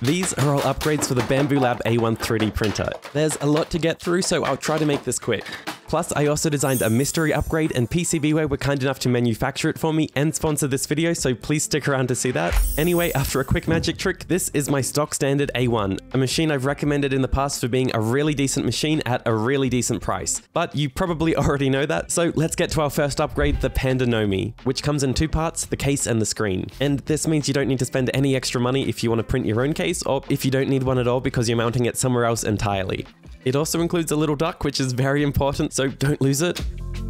These are all upgrades for the Bambu Lab A1 3D printer. There's a lot to get through, so I'll try to make this quick. Plus, I also designed a mystery upgrade, and PCBWare were kind enough to manufacture it for me and sponsor this video, so please stick around to see that. Anyway, after a quick magic trick, this is my stock standard A1, a machine I've recommended in the past for being a really decent machine at a really decent price. But you probably already know that, so let's get to our first upgrade, the Panda Nomi, which comes in two parts, the case and the screen. And this means you don't need to spend any extra money if you want to print your own case, or if you don't need one at all because you're mounting it somewhere else entirely. It also includes a little duck, which is very important, so don't lose it.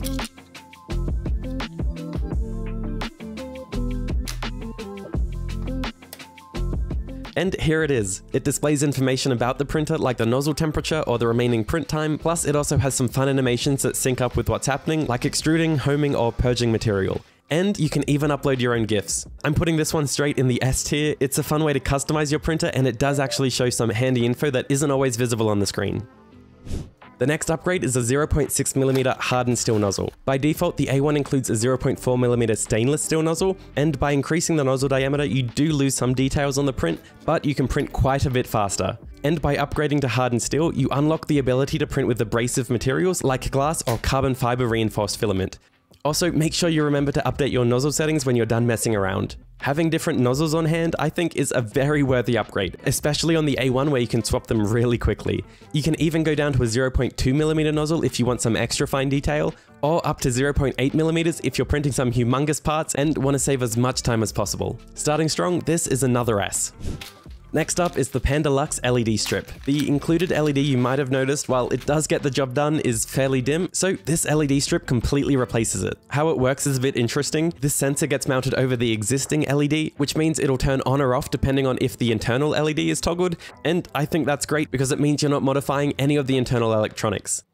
And here it is. It displays information about the printer like the nozzle temperature or the remaining print time, plus it also has some fun animations that sync up with what's happening, like extruding, homing, or purging material. And you can even upload your own GIFs. I'm putting this one straight in the S tier. It's a fun way to customize your printer, and it does actually show some handy info that isn't always visible on the screen. The next upgrade is a 0.6mm hardened steel nozzle. By default, the A1 includes a 0.4mm stainless steel nozzle, and by increasing the nozzle diameter, you do lose some details on the print, but you can print quite a bit faster. And by upgrading to hardened steel, you unlock the ability to print with abrasive materials like glass or carbon fiber reinforced filament. Also, make sure you remember to update your nozzle settings when you're done messing around. Having different nozzles on hand, I think, is a very worthy upgrade, especially on the A1 where you can swap them really quickly. You can even go down to a 0.2mm nozzle if you want some extra fine detail, or up to 0.8mm if you're printing some humongous parts and want to save as much time as possible. Starting strong, this is another S. Next up is the Panda Lux LED strip. The included LED you might have noticed, while it does get the job done, is fairly dim, so this LED strip completely replaces it. How it works is a bit interesting. This sensor gets mounted over the existing LED, which means it'll turn on or off depending on if the internal LED is toggled, and I think that's great because it means you're not modifying any of the internal electronics.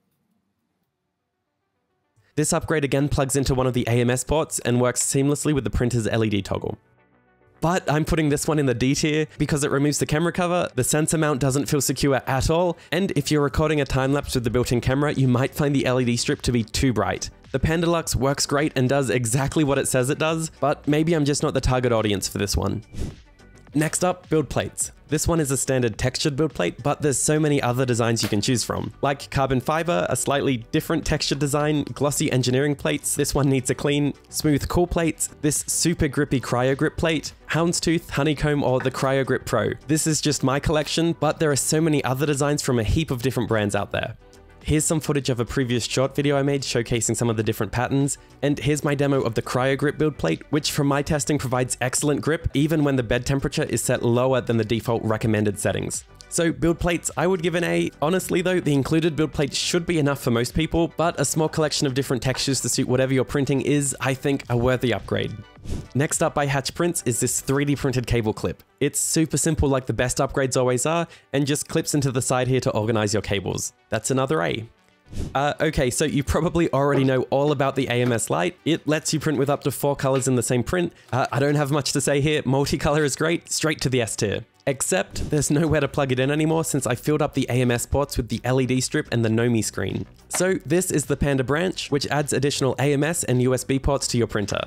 This upgrade again plugs into one of the AMS ports and works seamlessly with the printer's LED toggle. But I'm putting this one in the D tier because it removes the camera cover, the sensor mount doesn't feel secure at all, and if you're recording a time-lapse with the built-in camera, you might find the LED strip to be too bright. The Panda Lux works great and does exactly what it says it does, but maybe I'm just not the target audience for this one. Next up, build plates. This one is a standard textured build plate, but there's so many other designs you can choose from. Like carbon fiber, a slightly different textured design, glossy engineering plates, this one needs a clean, smooth cool plates, this super grippy cryo grip plate, houndstooth, honeycomb, or the cryo grip pro. This is just my collection, but there are so many other designs from a heap of different brands out there. Here's some footage of a previous short video I made showcasing some of the different patterns, and here's my demo of the cryo grip build plate, which from my testing provides excellent grip even when the bed temperature is set lower than the default recommended settings. So build plates, I would give an A. Honestly though, the included build plate should be enough for most people, but a small collection of different textures to suit whatever you're printing is, I think, a worthy upgrade. Next up by Hatch Prints is this 3D printed cable clip. It's super simple like the best upgrades always are, and just clips into the side here to organize your cables. That's another A. Okay, so you probably already know all about the AMS Lite. It lets you print with up to 4 colors in the same print. I don't have much to say here, multicolor is great, straight to the S tier. Except there's nowhere to plug it in anymore since I filled up the AMS ports with the LED strip and the Nomi screen. So this is the Panda branch, which adds additional AMS and USB ports to your printer.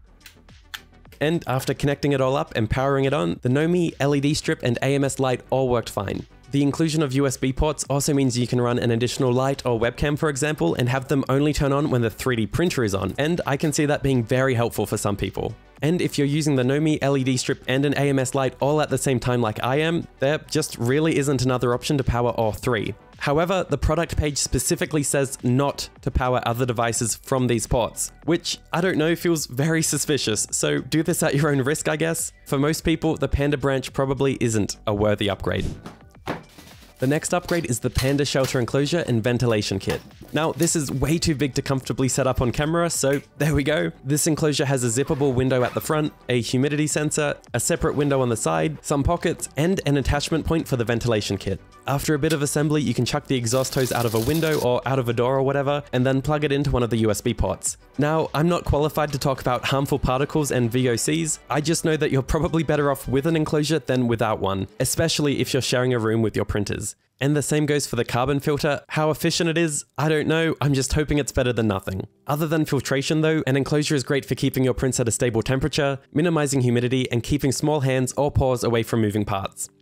And after connecting it all up and powering it on, the Nomi, LED strip, and AMS Lite all worked fine. The inclusion of USB ports also means you can run an additional light or webcam, for example, and have them only turn on when the 3D printer is on, and I can see that being very helpful for some people. And if you're using the Nomi, LED strip, and an AMS Lite all at the same time like I am, there just really isn't another option to power all three. However, the product page specifically says not to power other devices from these ports, which, I don't know, feels very suspicious, so do this at your own risk, I guess. For most people, the Panda branch probably isn't a worthy upgrade. The next upgrade is the Panda Shelter Enclosure and Ventilation Kit. Now, this is way too big to comfortably set up on camera, so there we go. This enclosure has a zippable window at the front, a humidity sensor, a separate window on the side, some pockets, and an attachment point for the ventilation kit. After a bit of assembly, you can chuck the exhaust hose out of a window or out of a door or whatever, and then plug it into one of the USB ports. Now, I'm not qualified to talk about harmful particles and VOCs, I just know that you're probably better off with an enclosure than without one, especially if you're sharing a room with your printers. And the same goes for the carbon filter. How efficient it is, I don't know, I'm just hoping it's better than nothing. Other than filtration though, an enclosure is great for keeping your prints at a stable temperature, minimizing humidity, and keeping small hands or paws away from moving parts.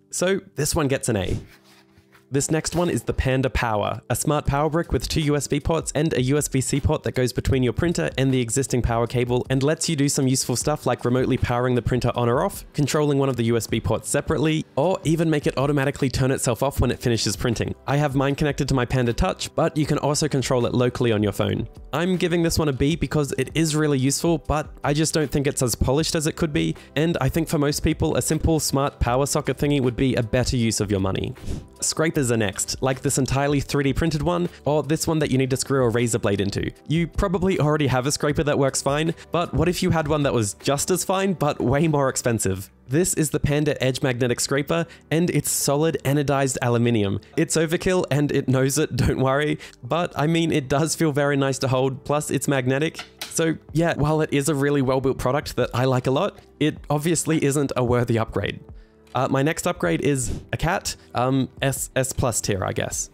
So this one gets an A. This next one is the Panda Power, a smart power brick with 2 USB ports and a USB-C port that goes between your printer and the existing power cable and lets you do some useful stuff like remotely powering the printer on or off, controlling one of the USB ports separately, or even make it automatically turn itself off when it finishes printing. I have mine connected to my Panda Touch, but you can also control it locally on your phone. I'm giving this one a B because it is really useful, but I just don't think it's as polished as it could be, and I think for most people, a simple smart power socket thingy would be a better use of your money. Scrapers are next, like this entirely 3D printed one, or this one that you need to screw a razor blade into. You probably already have a scraper that works fine, but what if you had one that was just as fine, but way more expensive? This is the Panda Edge Magnetic Scraper, and it's solid anodized aluminium. It's overkill, and it knows it, don't worry, but I mean, it does feel very nice to hold, plus it's magnetic. So yeah, while it is a really well-built product that I like a lot, it obviously isn't a worthy upgrade. My next upgrade is a cat, S plus tier, I guess.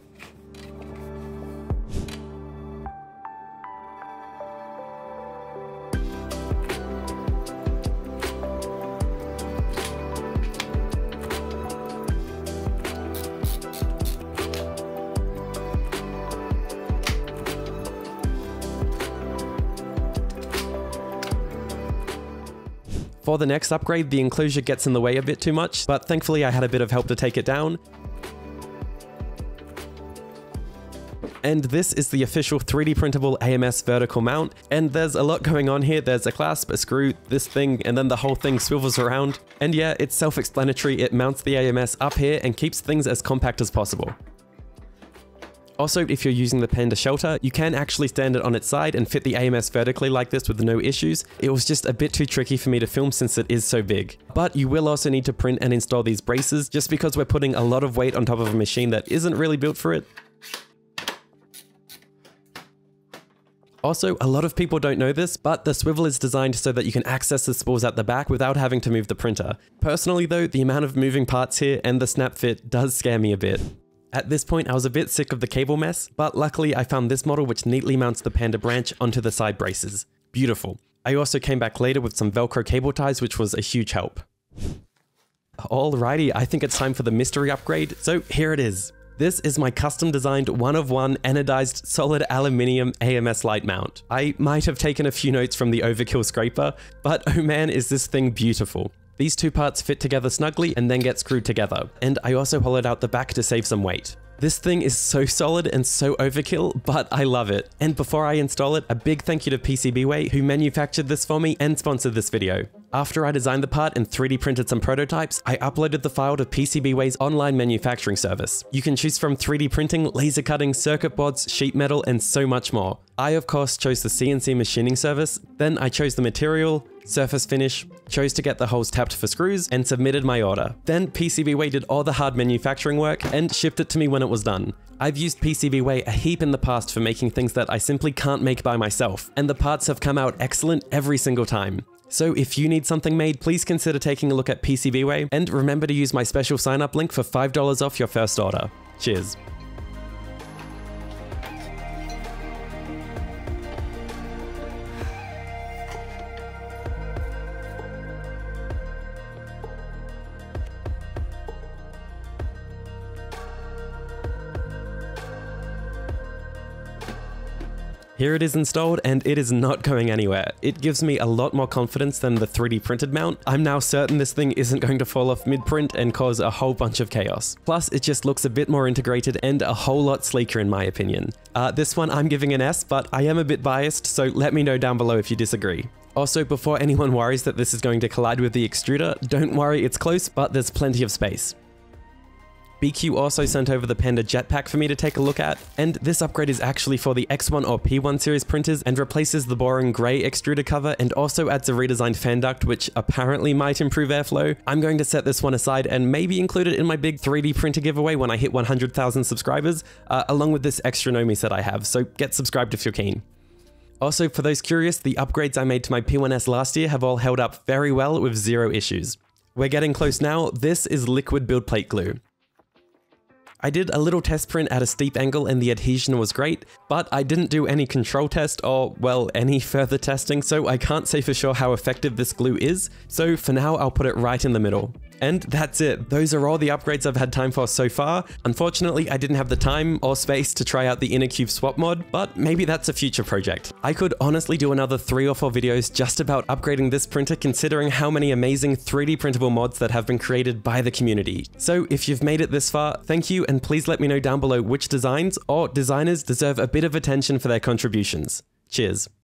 For the next upgrade, the enclosure gets in the way a bit too much, but thankfully I had a bit of help to take it down. And this is the official 3D printable AMS vertical mount, and there's a lot going on here. There's a clasp, a screw, this thing, and then the whole thing swivels around. And yeah, it's self-explanatory, it mounts the AMS up here and keeps things as compact as possible. Also, if you're using the Panda shelter, you can actually stand it on its side and fit the AMS vertically like this with no issues. It was just a bit too tricky for me to film since it is so big. But you will also need to print and install these braces just because we're putting a lot of weight on top of a machine that isn't really built for it. Also, a lot of people don't know this, but the swivel is designed so that you can access the spools at the back without having to move the printer. Personally though, the amount of moving parts here and the snap fit does scare me a bit. At this point, I was a bit sick of the cable mess, but luckily I found this model which neatly mounts the Panda branch onto the side braces. Beautiful. I also came back later with some Velcro cable ties, which was a huge help. Alrighty, I think it's time for the mystery upgrade, so here it is. This is my custom designed 1-of-1 anodized solid aluminium AMS light mount. I might have taken a few notes from the overkill scraper, but oh man is this thing beautiful. These two parts fit together snugly and then get screwed together, and I also hollowed out the back to save some weight. This thing is so solid and so overkill, but I love it. And before I install it, a big thank you to PCBWay who manufactured this for me and sponsored this video. After I designed the part and 3D printed some prototypes, I uploaded the file to PCBWay's online manufacturing service. You can choose from 3D printing, laser cutting, circuit boards, sheet metal, and so much more. I of course chose the CNC machining service, then I chose the material, surface finish, chose to get the holes tapped for screws, and submitted my order. Then PCBWay did all the hard manufacturing work and shipped it to me when it was done. I've used PCBWay a heap in the past for making things that I simply can't make by myself, and the parts have come out excellent every single time. So if you need something made, please consider taking a look at PCBWay, and remember to use my special sign-up link for $5 off your first order. Cheers. Here it is installed, and it is not going anywhere. It gives me a lot more confidence than the 3D printed mount. I'm now certain this thing isn't going to fall off mid-print and cause a whole bunch of chaos. Plus, it just looks a bit more integrated and a whole lot sleeker in my opinion. This one I'm giving an S, but I am a bit biased, so let me know down below if you disagree. Also, before anyone worries that this is going to collide with the extruder, don't worry, it's close, but there's plenty of space. BQ also sent over the Panda Jetpack for me to take a look at, and this upgrade is actually for the X1 or P1 series printers and replaces the boring grey extruder cover and also adds a redesigned fan duct which apparently might improve airflow. I'm going to set this one aside and maybe include it in my big 3D printer giveaway when I hit 100,000 subscribers, along with this extra Nomi set I have, so get subscribed if you're keen. Also, for those curious, the upgrades I made to my P1S last year have all held up very well with zero issues. We're getting close now. This is liquid build plate glue. I did a little test print at a steep angle and the adhesion was great, but I didn't do any control test or, well, any further testing, so I can't say for sure how effective this glue is, so for now I'll put it right in the middle. And that's it. Those are all the upgrades I've had time for so far. Unfortunately, I didn't have the time or space to try out the inner cube swap mod, but maybe that's a future project. I could honestly do another 3 or 4 videos just about upgrading this printer, considering how many amazing 3D printable mods that have been created by the community. So if you've made it this far, thank you, and please let me know down below which designs or designers deserve a bit of attention for their contributions. Cheers.